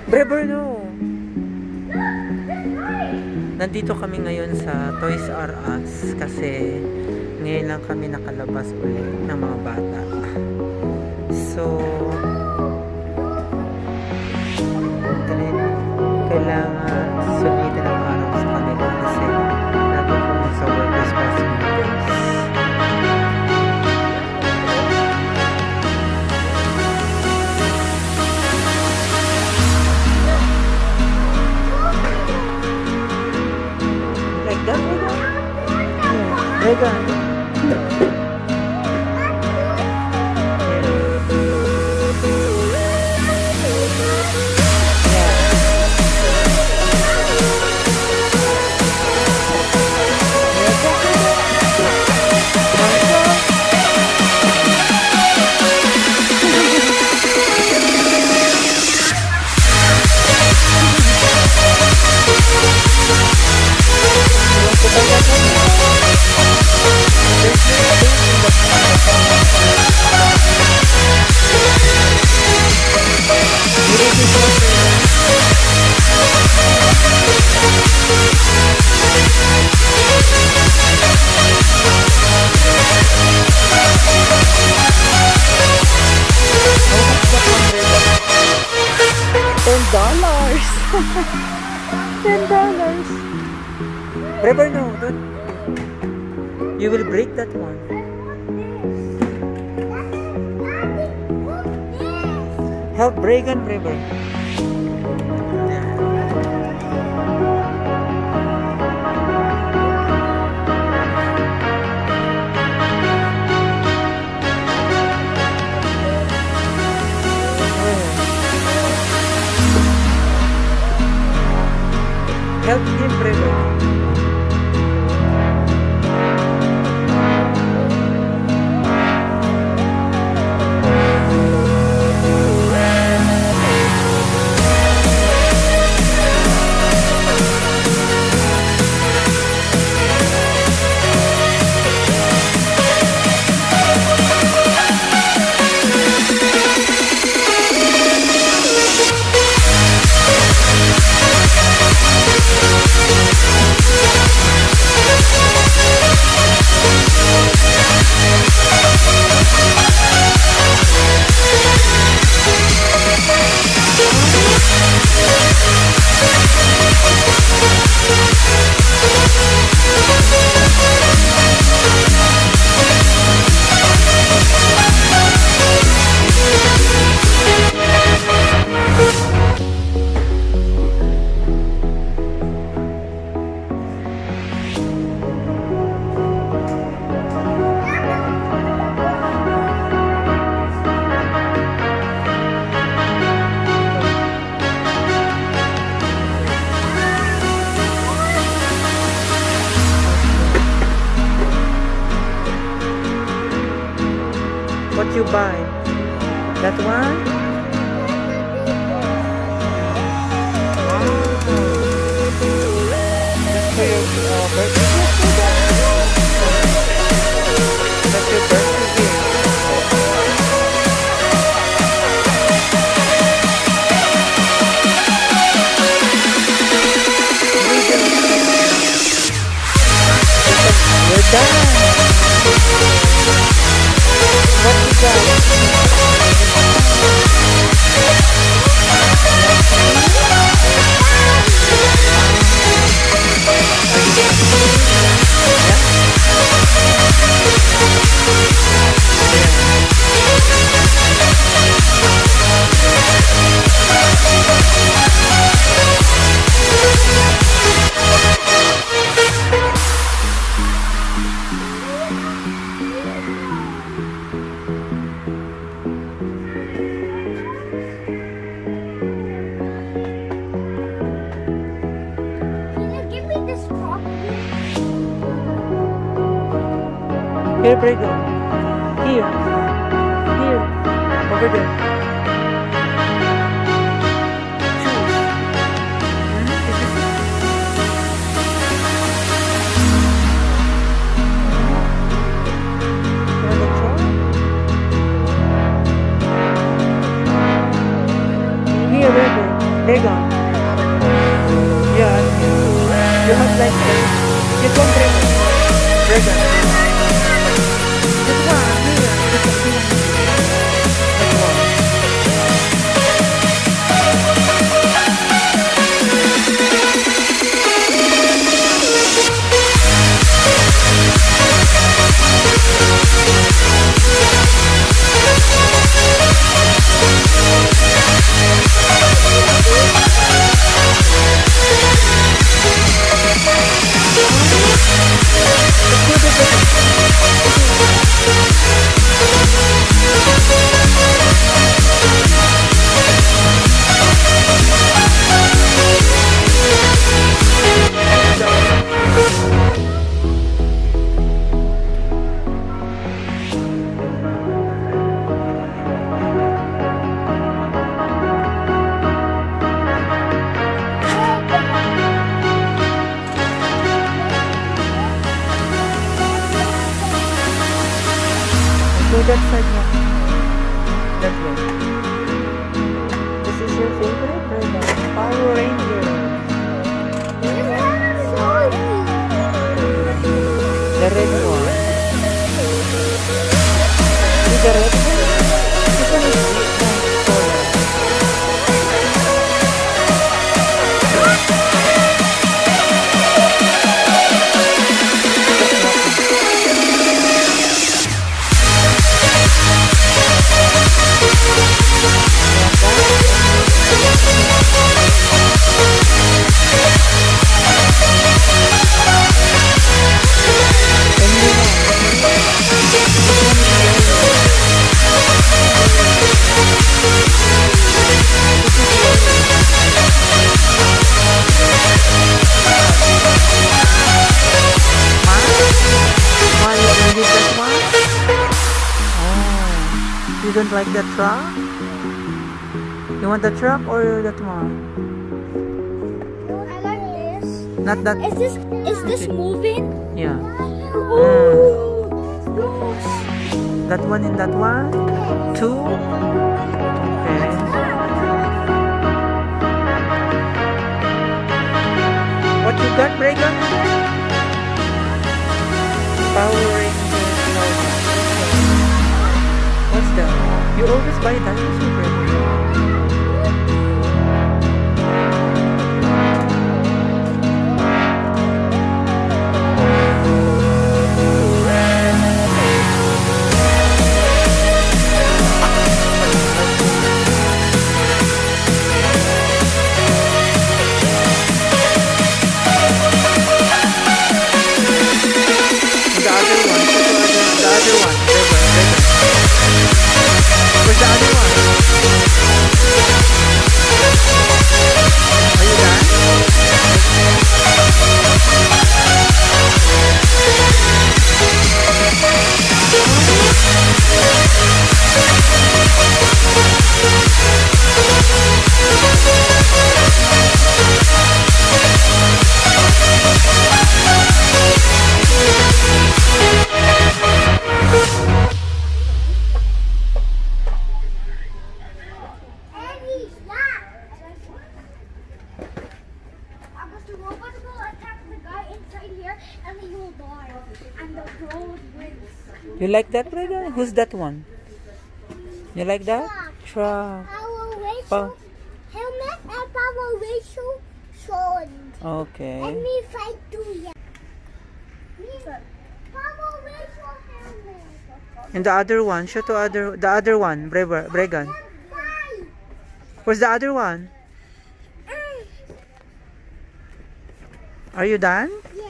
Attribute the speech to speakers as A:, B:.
A: Brever, no! Nandito kami ngayon sa Toys R Us kasi ngayon lang kami nakalabas ulit ng mga bata. So, kailangan sulitin ang araw sa kanila kasi lagi kami sa work responsibilities. Like that, Regan. $10. Brever, no, don't. You will break that one. Help Bregan, Brever. Help him, Brever. What you buy? That one? That's for your birthday. That's your birthday gift. We're done. What you got? Here, Brego. Here. Here. Over there. Here, Brego. Bregan. Yeah. You have like that. This one, Bregan. Bregan. This one, here. This one. Go that side now. That way. This is your favorite Bregan? Power Ranger. The red one. Is the red one? This one is nice color. You don't like that truck? You want the truck or that one?
B: No, I like this.
A: Not that.
B: Is this moving?
A: Yeah.
B: Oh,
A: That one and that one? Two? Okay. What you got, Bregan? Power Rangers. What's that? You always buy dinosaur, Bregan. Where's the other one? Are you You like that, Bregan? Who's that one? You like that? Truck.
B: Power Rachel helmet and Power Rachel sword.
A: Okay.
B: And me fight too. Power Rachel helmet.
A: And the other one, show to the other one, Bregan. Where's the other one? Are you done?
B: Yeah.